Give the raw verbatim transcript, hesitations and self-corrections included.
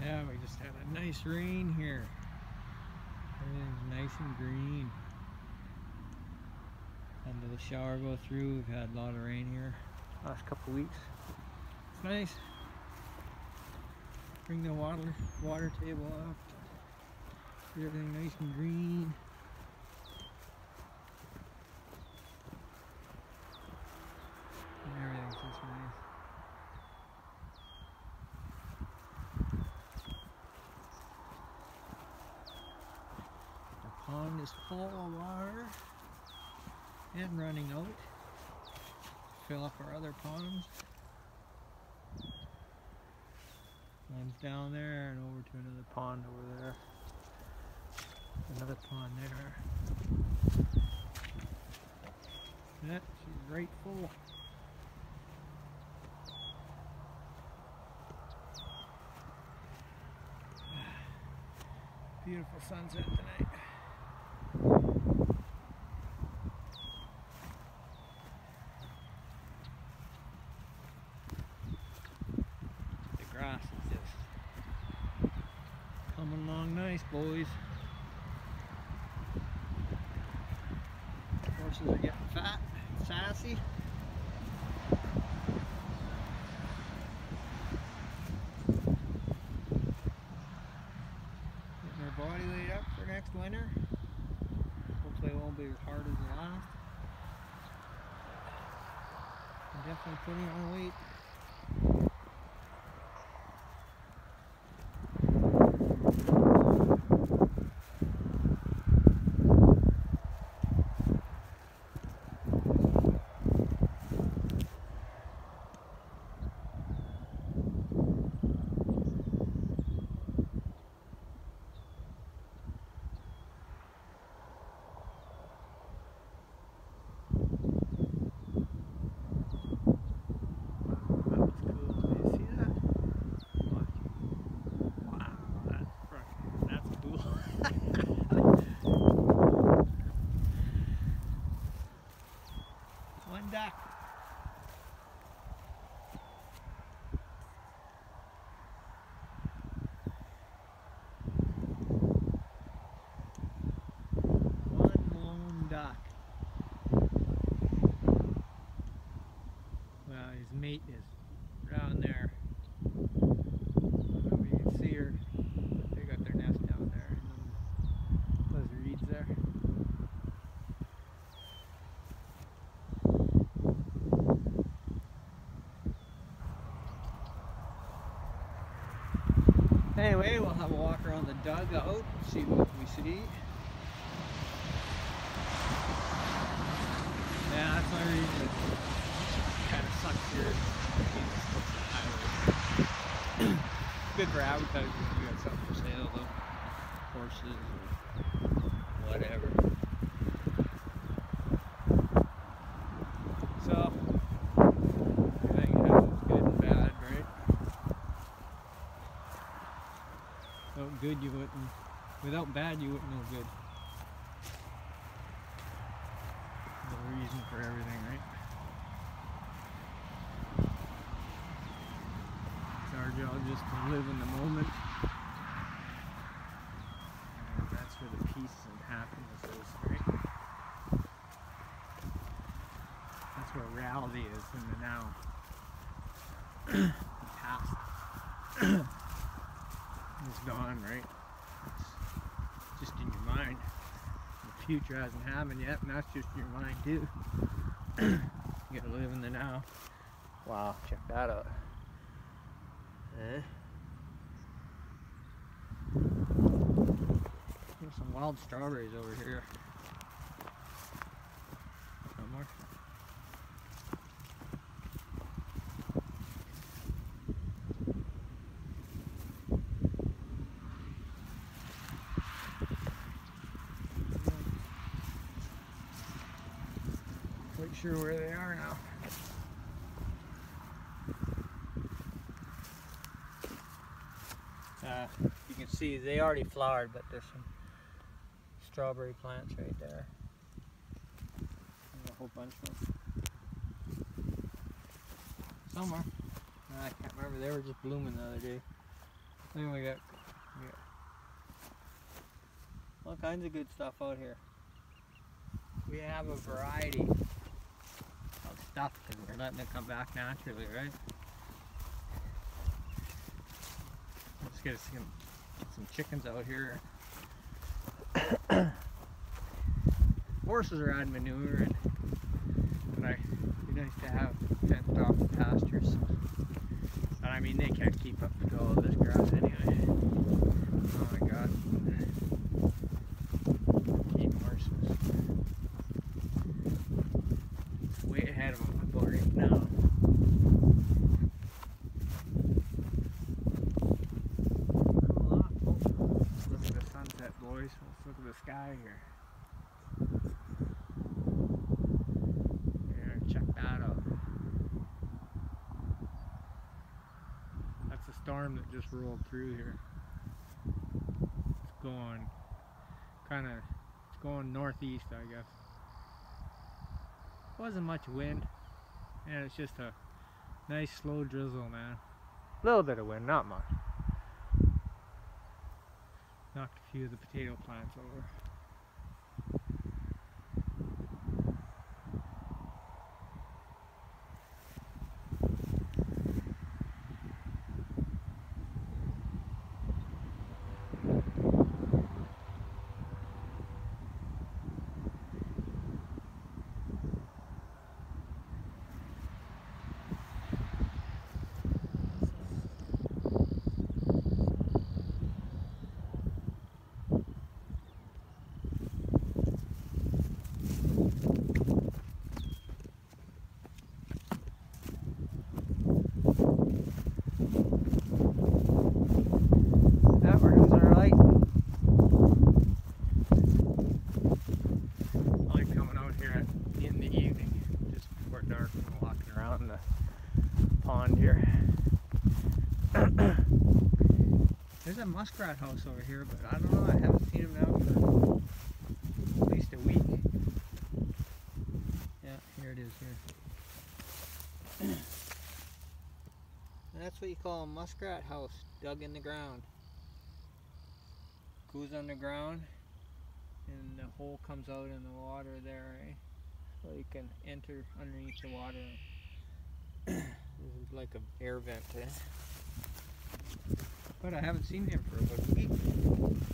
Yeah, we just had a nice rain here. Everything's nice and green. Under the shower go through, we've had a lot of rain here last couple weeks. It's nice. Bring the water water table up. Get everything nice and green. And everything's just nice. The pond is full of water and running out. Fill up our other ponds. One's down there and over to another pond over there. Another pond there. Yeah, she's right full. Beautiful sunset tonight. The grass is just coming along nice, boys. Horses are getting fat, sassy. Body laid up for next winter. Hopefully it won't be as hard as the last. I'm definitely putting on weight. One duck. One lone duck. Well, his mate is down there. I don't know if you can see her. They got their nest down there in those, those reeds there. Anyway, we'll have a walk around the dugout, see what we see. Yeah, that's my reason. It kind of sucks here. Good for advertising if you got something for sale though. Horses or whatever. So, everything has its good and bad, right? Without good you wouldn't, without bad you wouldn't know good. There's a reason for everything, right? It's our job just to live in the moment. And that's where the peace and happiness is, right? That's where reality is, in the now. The past. It's gone, right? It's just in your mind. The future hasn't happened yet, and that's just in your mind too. You gotta live in the now. Wow, check that out. Eh? There's some wild strawberries over here. Somewhere. Quite sure where they are now. Uh, you can see they already flowered, but there's some strawberry plants right there. There's a whole bunch of them. Somewhere. I can't remember, they were just blooming the other day. Then we got, we got all kinds of good stuff out here. We have a variety of stuff because we're letting it come back naturally, right? Let's get some, get some chickens out here. Horses are adding manure, and, and I, it'd be nice to have fenced off pastures. But I mean, they can't keep up with all of this grass anyway. Oh my god. Keep horses. Way ahead of them about right now. Cool off. Oh, let's look at the sunset, boys. Let's look at the sky here. Yeah, check that out. That's a storm that just rolled through here. It's going kind of, it's going northeast, I guess. Wasn't much wind, and it's just a nice slow drizzle, man. A little bit of wind, not much. Knocked a few of the potato plants over. That works alright. I like coming out here in the evening, just before dark, and walking around the pond here. There's a muskrat house over here, but I don't know, I haven't seen him now for at least a week. Yeah, here it is here. That's what you call a muskrat house, dug in the ground. Goes underground, and the hole comes out in the water there, eh? So you can enter underneath the water. This is like an air vent, eh? But I haven't seen him for about a week.